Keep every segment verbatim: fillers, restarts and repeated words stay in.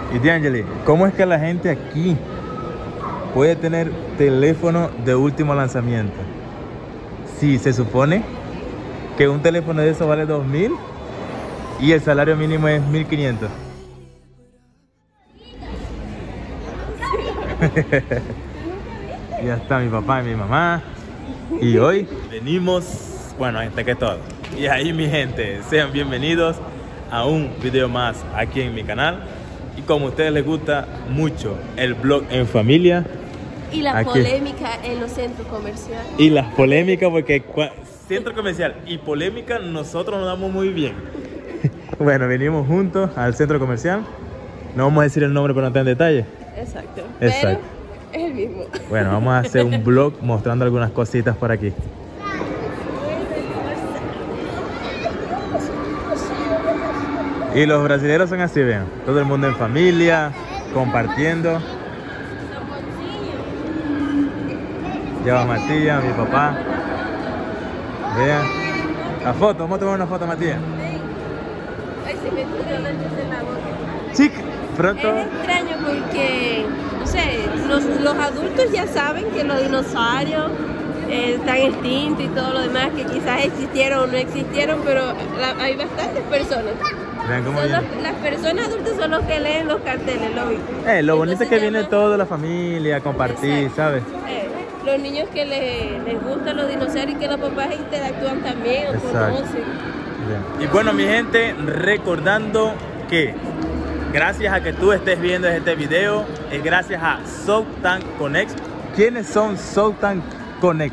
Y D'Angeli, ¿cómo es que la gente aquí puede tener teléfono de último lanzamiento? Si se supone que un teléfono de eso vale dos mil y el salario mínimo es mil quinientos. Ya está mi papá y mi mamá. Y hoy venimos, bueno, antes que todo. Y ahí mi gente, sean bienvenidos a un video más aquí en mi canal. Y como a ustedes les gusta mucho el vlog en familia. Y la aquí. polémica en los centros comerciales. Y las polémicas, porque centro comercial y polémica nosotros nos damos muy bien. Bueno, venimos juntos al centro comercial. No vamos a decir el nombre para no estar en detalle. Exacto. Exacto. Pero es el mismo. Bueno, vamos a hacer un vlog mostrando algunas cositas por aquí. Y los brasileños son así, vean. Todo el mundo en familia, compartiendo. Lleva a Matías, mi papá. Vean. La foto, vamos a tomar una foto, Matías. Ay, se me tiró la luz en la boca. Chica, pronto. Es extraño porque, no sé, los, los adultos ya saben que los dinosaurios eh, están extintos y todo lo demás, que quizás existieron o no existieron, pero la, hay bastantes personas. Vean cómo Son viene. los, las personas adultas son los que leen los carteles, ¿lo vi? Eh, lo bonito es que viene llaman, toda la familia a compartir, exacto, ¿sabes? eh, los niños que le, les gustan los dinosaurios y que los papás interactúan también o Exacto. conocen. Bien. Y bueno, mi gente, recordando que gracias a que tú estés viendo este video, es gracias a SoulTank Connect. ¿Quiénes son SoulTank Connect?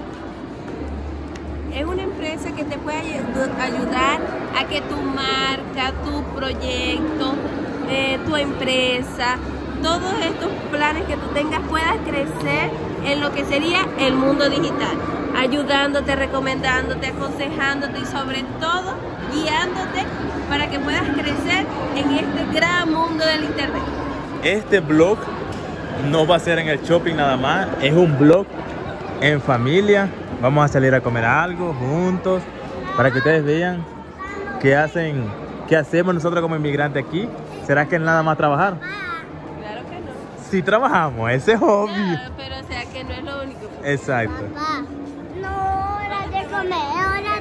Es una empresa que te puede ayudar a que tu marca, tu proyecto, eh, tu empresa, todos estos planes que tú tengas puedas crecer en lo que sería el mundo digital, ayudándote, recomendándote, aconsejándote y sobre todo guiándote para que puedas crecer en este gran mundo del internet. Este blog no va a ser en el shopping nada más, es un blog en familia. Vamos a salir a comer algo juntos para que ustedes vean qué hacen, qué hacemos nosotros como inmigrantes aquí. ¿Será que es nada más trabajar? Claro que no. Sí trabajamos, ese es obvio. Claro, pero o sea que no es lo único. Exacto. Papá, no hora de comer, hora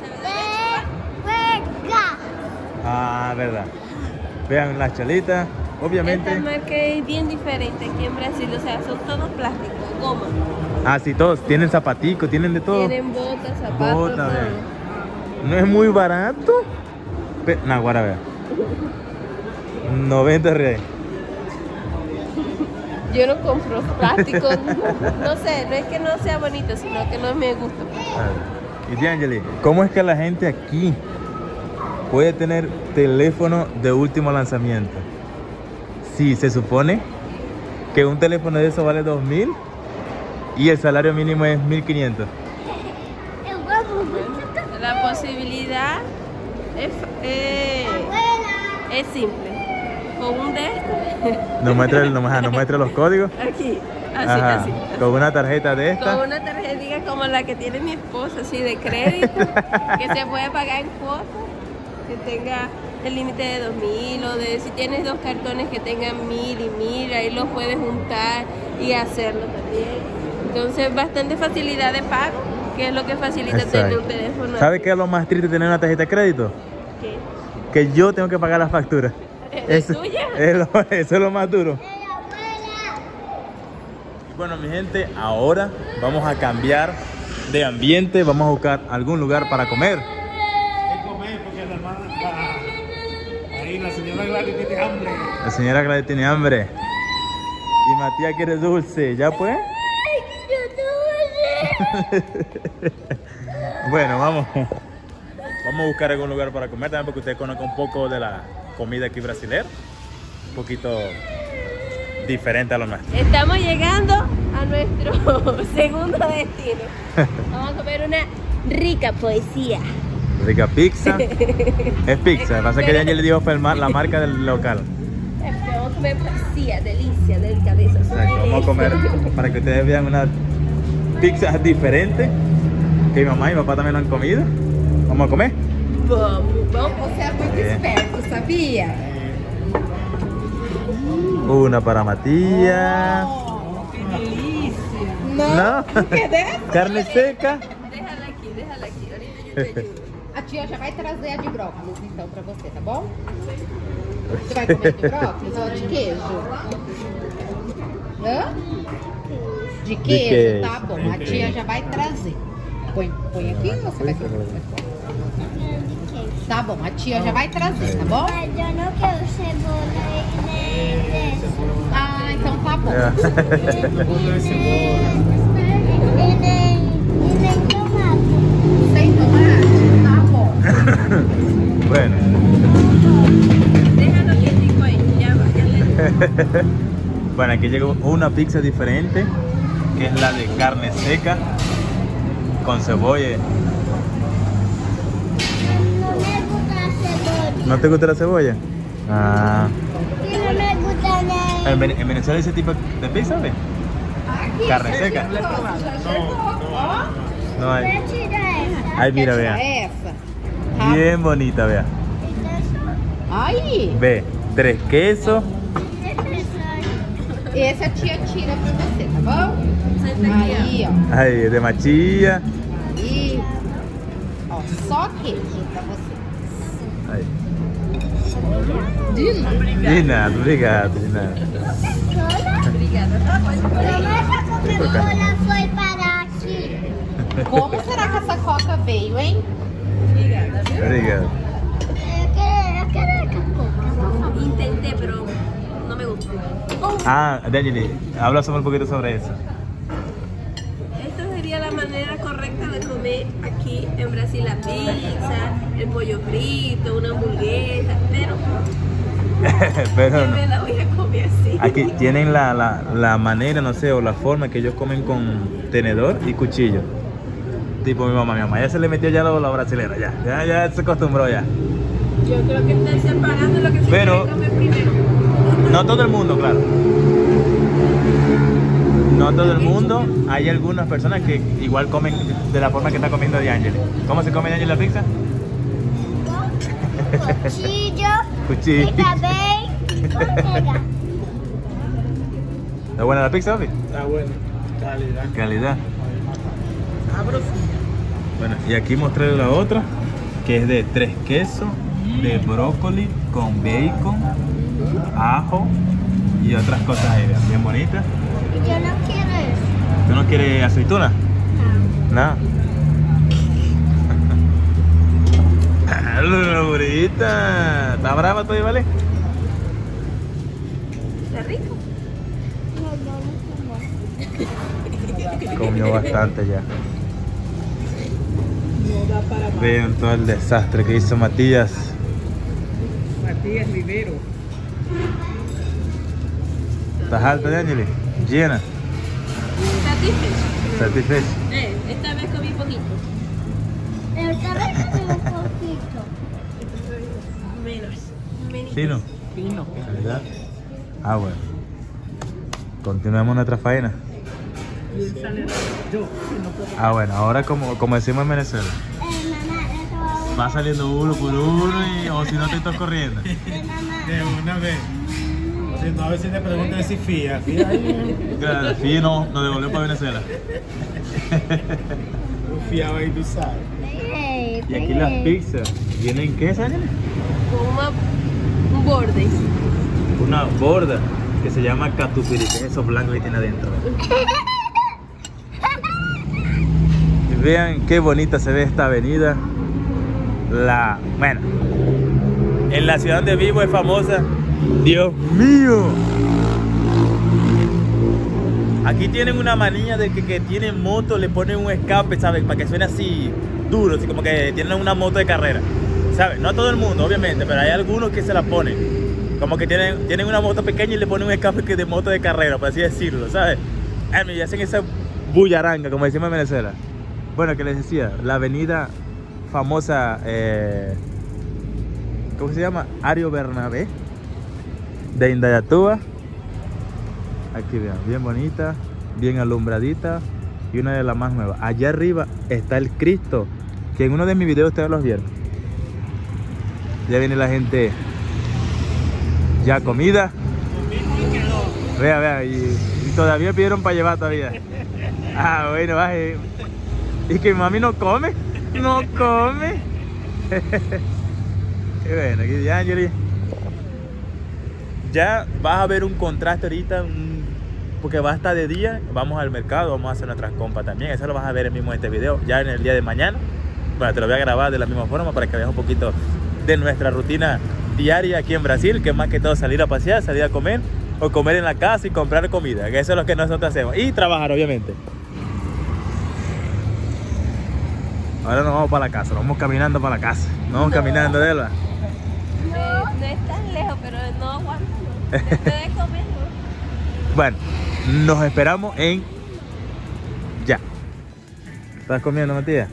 de juega. Ah, verdad. Vean las chalitas, obviamente. Esta marca es bien diferente aquí en Brasil, o sea, son todos plásticos, goma. Ah, sí, todos tienen zapaticos, tienen de todo. Tienen botas, zapatos, Bota, todo. vean. No es muy barato. Pero, nah, guarda, vean. noventa reales. Yo no compro plástico, no sé, no es que no sea bonito, sino que no me gusta. Y D'Angeli, ¿cómo es que la gente aquí puede tener teléfono de último lanzamiento? Si se supone que un teléfono de eso vale dos mil y el salario mínimo es mil quinientos. La posibilidad es, eh, es simple. Con un de estos, Nos muestra, el- nos, ajá, nos muestra los códigos. aquí, así, Ajá, así, así. con una tarjeta de esta. Con una tarjetita como la que tiene mi esposa, así de crédito, que se puede pagar en cuotas, que tenga el límite de dos mil o de si tienes dos cartones que tengan mil y mil, ahí los puedes juntar y hacerlo también. Entonces, bastante facilidad de pago, que es lo que facilita tener un teléfono. ¿Sabe qué es lo más triste de tener una tarjeta de crédito? ¿Qué? Que yo tengo que pagar la factura. ¿Es Eso, tuya? es lo, eso es lo más duro. Y bueno, mi gente, ahora vamos a cambiar de ambiente. Vamos a buscar algún lugar para comer. ¿Qué comer? Porque la hermana está ahí, la señora Gladys tiene hambre. La señora Gladys tiene hambre. Y Matías quiere dulce. ¿Ya pues? Bueno, vamos. Vamos a buscar algún lugar para comer también, porque ustedes conozcan un poco de la comida aquí brasileña. Un poquito diferente a lo nuestro. Estamos llegando a nuestro segundo destino. Vamos a comer una rica poesía. Rica pizza. Es pizza. Lo que pasa es que D'Angeli le dijo fue el mar- la marca del local. Vamos a comer poesía, delicia, delicadeza. Exacto, vamos a comer para que ustedes vean unas pizzas diferentes que mi mamá y mi papá también han comido. Vamos a comer. Vamos, vamos. Você é muito É. esperto, sabia? Una para Matías. Oh, ¡qué delicia! ¿No? ¿Qué de eso? Carne seca. Déjala aqui, déjala aqui. Ahorita eu te ajudo. A tia já vai trazer a de brócolis, então, pra você, tá bom? Você vai comer de brócolis ou de queijo? Hã? De queijo, queijo. tá bom. A tia já vai trazer. Põe, põe aqui ou você vai comer? Tá bom, a tia já vai trazer, tá bom? Mas eu não quero cebola e nem desse. Ah, então tá bom. É. E nem, e nem tomate. Sem tomate? Tá bom. Bueno. Déjalo quietico ahí. Ya va, ya le... Bueno, aquí llegó una pizza diferente, que es la de carne seca con cebolla. No me gusta la cebolla. ¿No te gusta la cebolla? Ah. Y no me gusta ni... ¿En, Ven- en Venezuela ese tipo de pizza, ve? Carne seca. No hay. Me tira esa. Ay, mira, Quer vea. tirar essa? Tá. Bien bonita, vea. Aí, Ve, tres quesos. esse a tia tira pra você, tá bom? Senta aqui, Aí, ó. Ay, de machilla. Aí. Ó, só queijo pra você. Ay. De nada. De nada, obrigado, de nada. ó. Obrigada. Tá, pode comer. Como essa Coca-Cola foi parar aqui? Como será que essa coca veio, hein? Obrigada, viu? Obrigado. Eu quero, eu quero essa Coca. Intenté, pero no me gustó. Ah, Danieli, habla un poquito sobre eso. Esta sería la manera correcta de comer aquí en Brasil la pizza, el pollo frito, una hamburguesa, pero Pero yo no. me la voy a comer así. Aquí tienen la, la, la manera, no sé, o la forma que ellos comen con tenedor y cuchillo. Tipo mi mamá, mi mamá ya se le metió ya lo, lo brasilero, ya, ya, ya se acostumbró ya. Yo creo que están separando lo que se Pero- quiere comer primero. No todo el mundo, claro. No todo el mundo. Hay algunas personas que igual comen de la forma que está comiendo D'Angeli. ¿Cómo se come D'Angeli la pizza? Cuchillo Cuchillo. y também manteiga. ¿Está buena la pizza, Ofi? Está bueno. Calidad. Calidad. Bueno, y aquí mostré la otra, que es de tres quesos, de brócoli con bacon, ajo y otras cosas ahí, vean, bien bonitas. Yo no quiero eso. ¿Tú no quieres aceituna? No. La bonita. ¿Está brava todavía, vale? Está rico. Comió bastante ya. Vean todo el desastre que hizo Matías. Matías Rivero. ¿Estás alta, D'Angeli? Llena. Satisfecho. Satisfecha. Eh, esta vez comí poquito. Esta vez comí un poquito. Menos. Menos. ¿Fino? Fino. ¿Calidad? Ah, bueno. Continuemos nuestra faena. Ah, bueno, ahora como, como decimos en Venezuela, Eh, mamá, eso va va saliendo uno por uno y, o si no te estás corriendo. a mamá. De una vez. Si no, a veces te preguntan si fía. Fía ahí. Claro, sí, no, nos devolvió para Venezuela. Un fiado ahí, tú sabes. Peguei, Y aquí peguei. las pizzas, ¿tienen qué, Daniel? Con una, un borde. Una borda que se llama catupiry, que es eso blanco que tiene adentro. Y vean qué bonita se ve esta avenida. La, bueno, en la ciudad donde vivo es famosa. Dios mío. Aquí tienen una manía de que, que tienen moto, le ponen un escape, ¿sabes? Para que suene así duro, así como que tienen una moto de carrera, ¿sabes? No a todo el mundo, obviamente, pero hay algunos que se la ponen. Como que tienen, tienen una moto pequeña y le ponen un escape que de moto de carrera, por así decirlo, ¿sabes? Y hacen esa bullaranga, como decimos en Venezuela. Bueno, que les decía, la avenida famosa, eh, ¿cómo se llama? Ario Bernabé, de Indayatúa. Aquí vean, bien bonita, bien alumbradita y una de las más nuevas. Allá arriba está el Cristo, que en uno de mis videos ustedes los vieron. Ya viene la gente ya comida. Vea, vea, y, y todavía pidieron para llevar todavía. Ah, bueno, baje. Y que mami no come, no come. Qué bueno, aquí D'Angeli. Ya vas a ver un contraste ahorita, un, porque va a estar de día, vamos al mercado, vamos a hacer nuestras compras también. Eso lo vas a ver mismo en este video, ya en el día de mañana. Bueno, te lo voy a grabar de la misma forma para que veas un poquito de nuestra rutina diaria aquí en Brasil, que es más que todo salir a pasear, salir a comer o comer en la casa y comprar comida, que eso es lo que nosotros hacemos, y trabajar obviamente. Ahora nos vamos para la casa, nos vamos caminando para la casa, nos vamos no. caminando, Delva. No, no es tan lejos, pero no aguanto, no. Después de comer, no. Bueno, nos esperamos en ya. ¿Estás comiendo, Matías?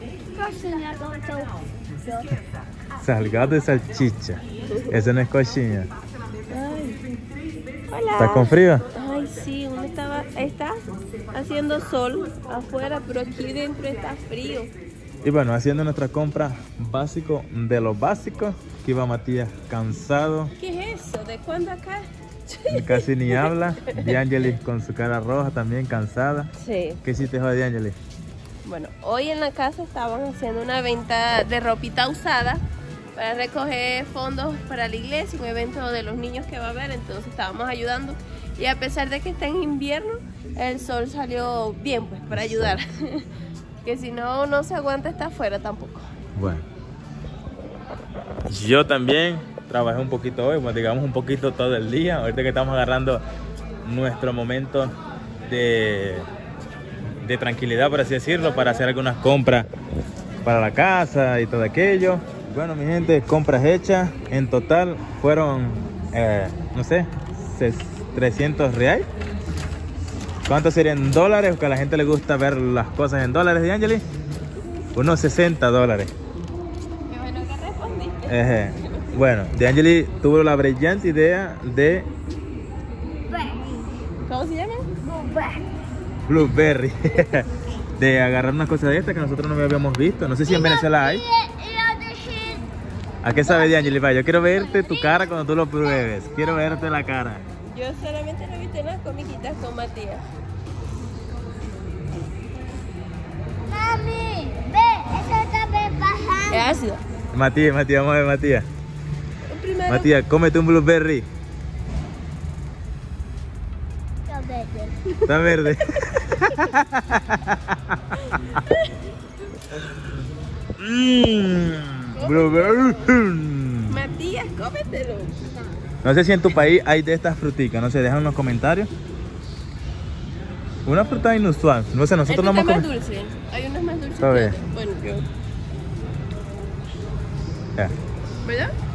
Salgado de salchicha. Eso no es coxinha. Hola. ¿Estás con frío? Ay, sí, uno estaba, está haciendo sol afuera, pero aquí dentro está frío. Y bueno, haciendo nuestra compra básico de lo básico. Aquí va Matías cansado. ¿Qué es eso? ¿De cuándo acá? Casi ni habla. D'Angeli con su cara roja también, cansada. Sí. ¿Qué hiciste hoy, D'Angeli? Bueno, hoy en la casa estaban haciendo una venta de ropita usada para recoger fondos para la iglesia, un evento de los niños que va a haber, entonces estábamos ayudando. Y a pesar de que está en invierno, el sol salió bien, pues, para ayudar. Que si no, no se aguanta estar afuera tampoco. Bueno. Yo también trabajé un poquito hoy, pues, digamos un poquito todo el día. Ahorita que estamos agarrando nuestro momento de, de tranquilidad, por así decirlo, para hacer algunas compras para la casa y todo aquello. Bueno, mi gente, compras hechas. En total fueron, eh, no sé, trescientos reales. ¿Cuánto serían dólares? Porque a la gente le gusta ver las cosas en dólares, D'Angeli. Unos sesenta dólares. Qué bueno que respondiste. Eh, bueno, D'Angeli tuvo la brillante idea de ¿Cómo se llama? Blueberry. De agarrar unas cosas de estas que nosotros no habíamos visto. No sé si en Venezuela hay. ¿A qué sabe, D'Angeli? Yo quiero verte tu cara cuando tú lo pruebes. Quiero verte la cara. Yo solamente lo he visto en las comiquitas con Matías. Mami, ve, eso está bajando. Es ácido. Matías, Matías, vamos a ver, Matías. Primero. Matías, cómete un blueberry. Está verde. Está verde. Mmm, blueberry. Matías, cómetelo. No sé si en tu país hay de estas fruticas, no sé, dejan en los comentarios. Una fruta inusual, no sé, nosotros no Esta hemos es más comido. dulce, hay unas más dulces A que ver. otras. Bueno, yo. Ya. ¿Verdad?